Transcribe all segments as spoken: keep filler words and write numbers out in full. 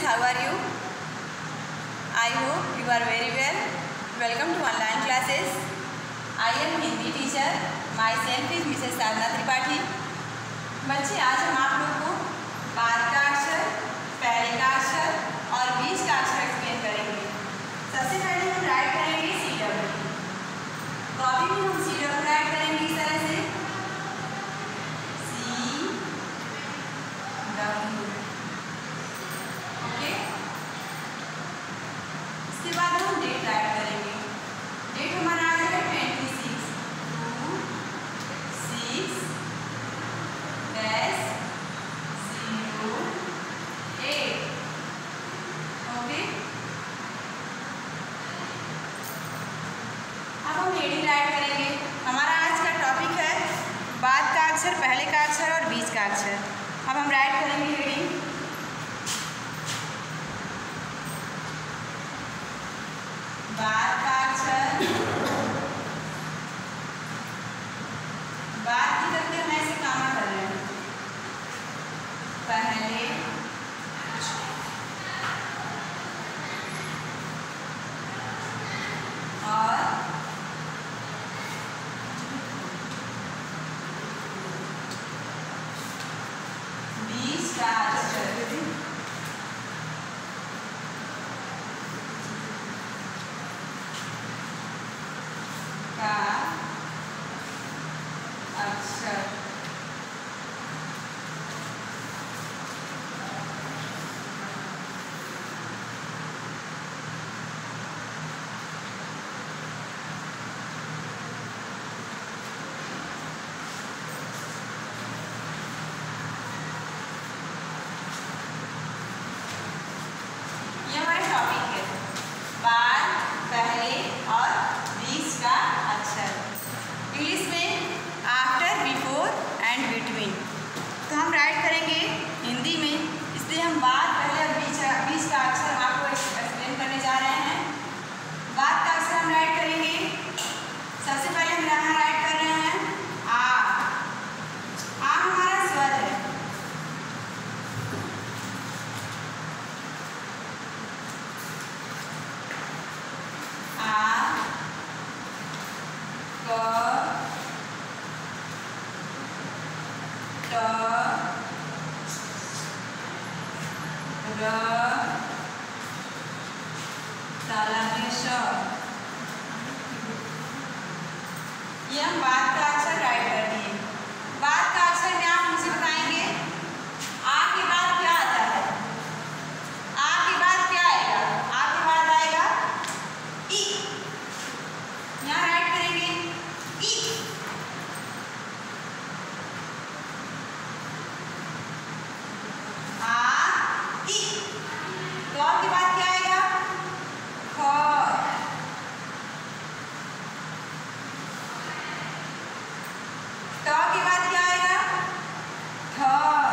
how are you? I hope you are very well. Welcome to online classes. I am Hindi teacher. Myself is Missus sadhana tripathi. बच्चे, आज हम आप लोग को बाद का अक्षर, पहले का अक्षर और बीच का अक्षर एक्सप्लेन करेंगे। सबसे पहले हम राइट करेंगे सी डब्ल्यू। कॉपी में हम सी डब्ल्यू राइट करेंगे इस तरह से, सी डब्ल्यू। ओके, इसके बाद हम डेट राइट करेंगे। डेट हमारा आ जाएगा twenty six two six dash zero eight. Okay, अब हम हेडिंग राइट करेंगे। हमारा आज का टॉपिक है बाद का अक्षर, पहले का अक्षर और बीच का अक्षर। अब हम राइट करेंगे हेडिंग बाद का अक्षर। बाद की करके हम ऐसे काम कर रहे हैं, पहले और बीच का अक्षर का अक्षर। ये हमारा टॉपिक है, बाद, पहले और बीच का अक्षर। इंग्लिश में आफ्टर, बिफोर एंड बिटवीन। तो हम राइट करेंगे हिंदी में, इसलिए हम बाद, पहले और बीच बीच का अक्षर हम आपको एक्सप्लेन करने जा रहे हैं। बाद का अक्षर हम राइट करेंगे। सबसे पहले हम यहाँ राइट कर रहे हैं आ। आ हमारा स्वर है। आ, क, ट, र, तालव्य श। ये हम बाद का अक्षर राइट कर दिए। बाद का अक्षर में आप मुझे बताएंगे आ के बाद क्या आता है। आ के बाद क्या आएगा? आ के बाद आएगा ई। यहाँ राइट करेंगे ई। आ ई। तो के बाद क्या आएगा? ख। ट के बाद क्या आएगा? ठ।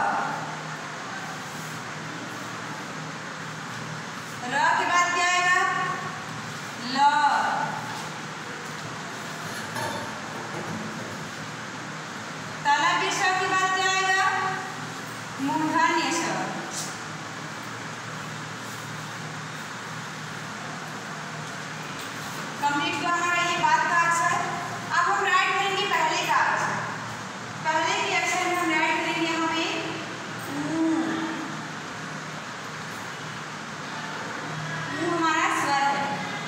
र के बाद क्या आएगा? ल। तालव्य श के बाद क्या आएगा? मूर्धन्य श। कंप्लीट हुआ हमारा ये बाद का अक्षर। अब हम राइट करेंगे पहले का अक्षर। पहले के अक्षर में हम राइट करेंगे यहाँ पे ऊ। ऊ हमारा स्वर है।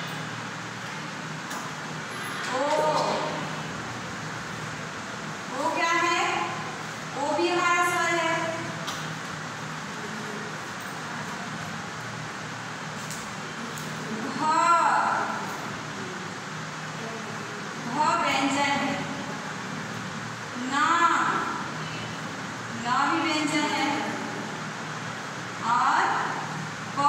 ओ, ओ क्या है? ओ भी हमारा स्वर है। घ, घ व्यंजन है। ना, ना भी व्यंजन है। और प,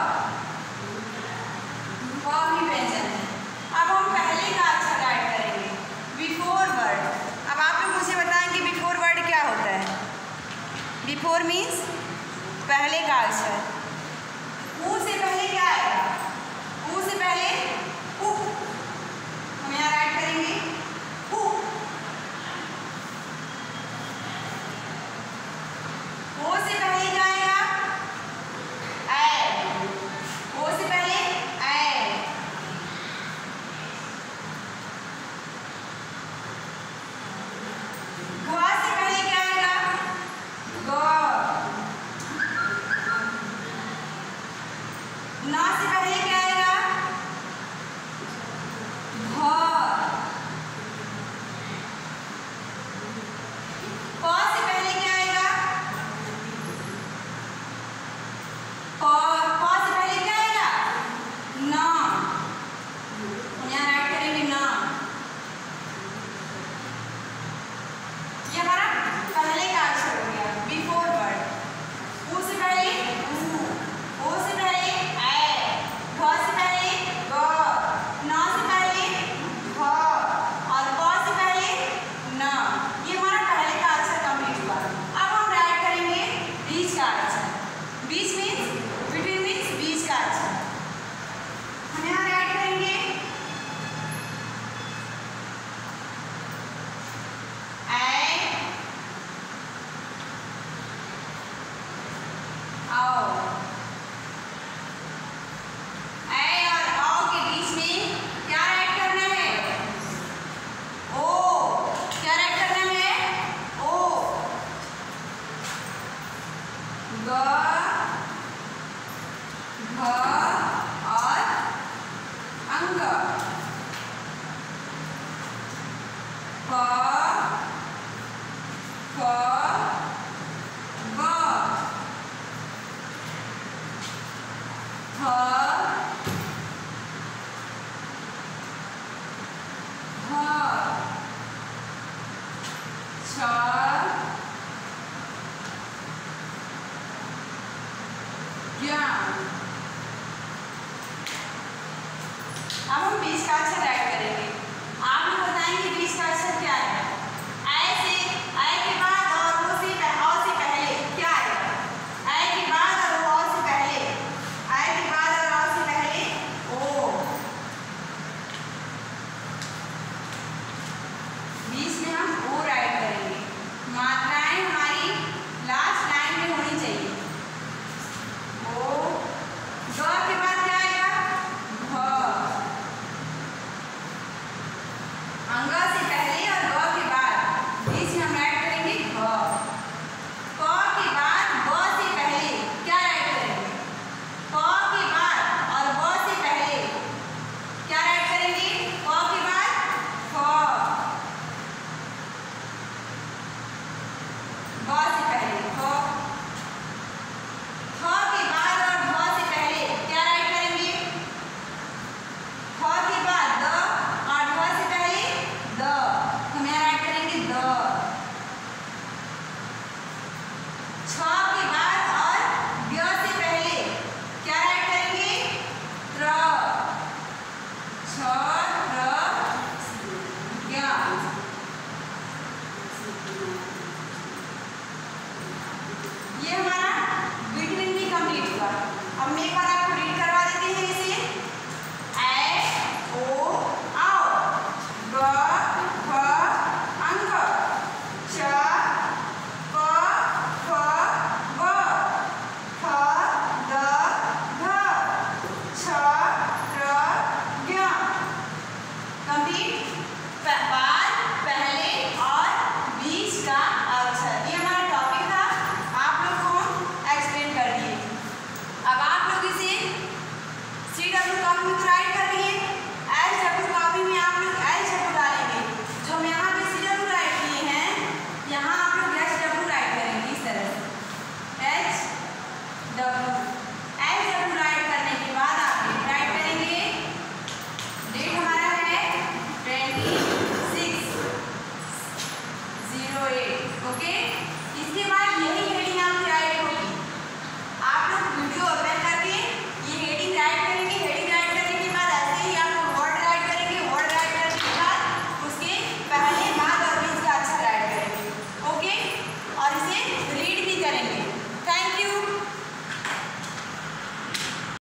प भी व्यंजन है। अब हम पहले का अक्षर राइट करेंगे, बिफोर वर्ड। अब आप लोग मुझे बताएंगे बिफोर वर्ड क्या होता है। बिफोर मीन्स पहले का अक्षर। ऊ से पहले क्या आएगा? ऊ से पहले उ। हम यहाँ राइट करेंगे उ। ओ से पहले क्या आएगा? ऐ। अब हम बीस का अक्षर